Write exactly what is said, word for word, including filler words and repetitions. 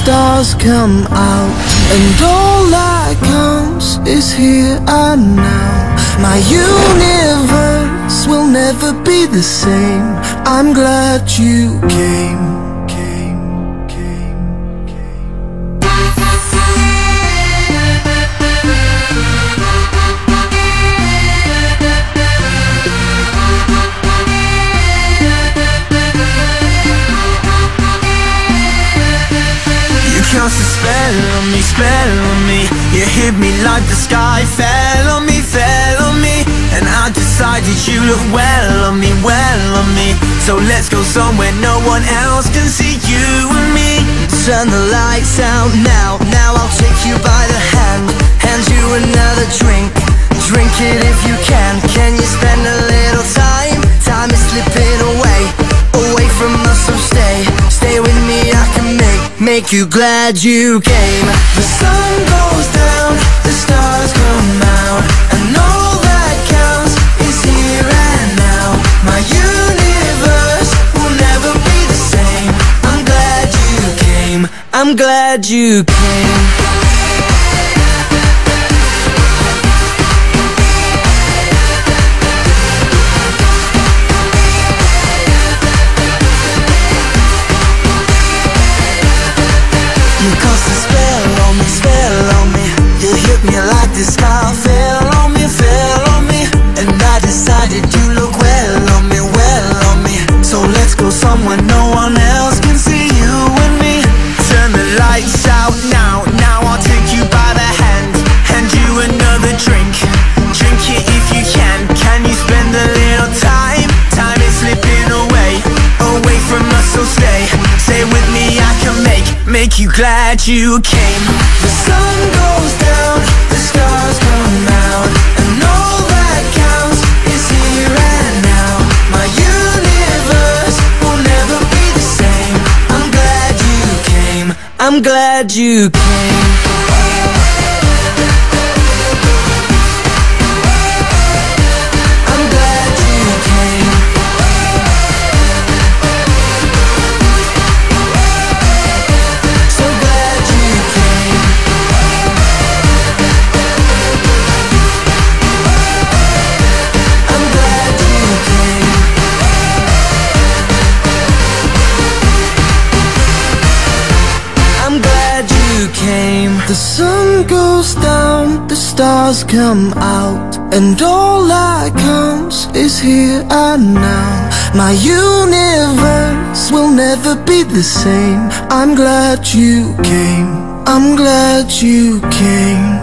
stars come out, and all that counts is here and now. My universe will never be the same. I'm glad you came. Cast a spell on me, spell on me. You hit me like the sky fell on me, fell on me. And I decided you look well on me, well on me. So let's go somewhere no one else can see you and me. Turn the lights out now, now I'll take you by the hand, hand you another drink. Drink it if you can. Can you spend a little time? Time is slipping away, away from us, so stay. Stay with me, I can make Make you glad you came. The sun goes down, the stars come out, and all that counts is here and now. My universe will never be the same. I'm glad you came. I'm glad you came. You cast a spell on me, spell on me. You hit me like the sky fell on me, fell on me. And I decided you look well on me, well on me. So let's go somewhere no one else can see you and me. Turn the lights out now, now I'll take you by the hand, hand you another drink. Drink it if you can. Can you spend a little time? Time is slipping away, away from us, so stay. Stay with me, I can make Make you glad you came. The sun goes down, the stars come out, and all that counts is here and now. My universe will never be the same. I'm glad you came. I'm glad you came. The sun goes down, the stars come out, and all that counts is here and now. My universe will never be the same. I'm glad you came. I'm glad you came.